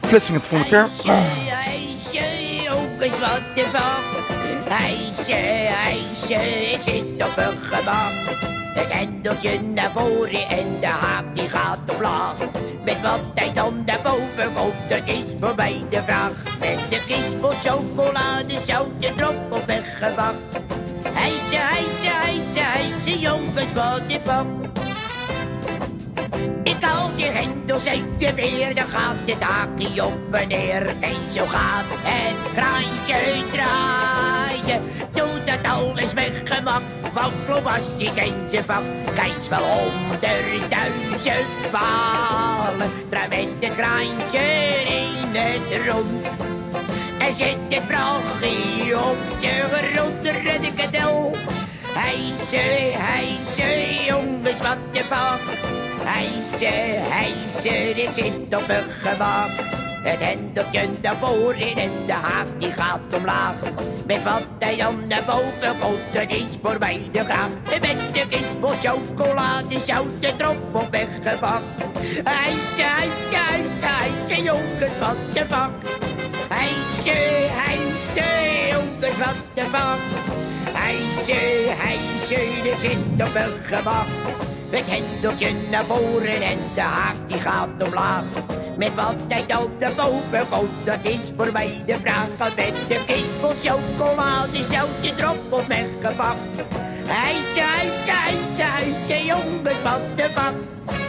Vlissingen het volgende keer. Heisje, jongens, wat de fuck. Heisje, ik zit op een gemak. Het hendeltje naar voren en de haak die gaat omlaag. Met wat hij dan naar boven komt, dat is voor mij de vraag. Met de krispel chocolade, zout en drop op weggebak. Heisje, jongens, wat de fuck. Ik haal die hendel zeker weer, dan gaat het haakje op en neer. En zo gaat het kraantje draaien. Doe dat alles met gemak, want Klobassie kent zijn vak. Kijk wel 100.000 malen. Draai met het kraantje in het rond. En zet het vrachtje op de grond, red ik het al. Heisje, jongens, wat de fuck. Heisje, dit zit op een gemak. Het hendeltje naar voren en de haak die gaat omlaag. Met wat hij dan naar boven komt, dat is voor mij de graag. En met de krispel chocolade, zout en drop op weggebak. Heisje, jongens, wat de fuck. Heisje, jongens, wat de fuck. Heisje, dit zit op een gemak. Het hendeltje naar voren en de haak die gaat omlaag. Met wat hij dan naar boven komt, dat is voor mij de vraag. Als met de krispel chocolade, zout en drop op weggepakt. Heisje, jongens, wat de fuck.